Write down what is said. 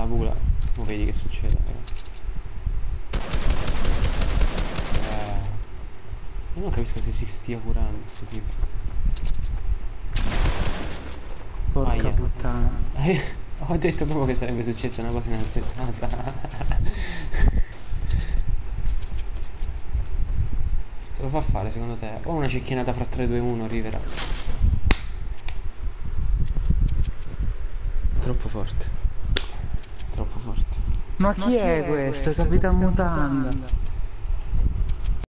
la gula. Non vedi che succede, però. Io non capisco se si stia curando sto tipo. Porca Aia. puttana. Ho detto proprio che sarebbe successa una cosa inaspettata. Se lo fa fare secondo te? O una cecchinata fra 3, 2, 1 arriverà. Troppo forte. Troppo forte. Ma chi è questo? Capitan Mutanda.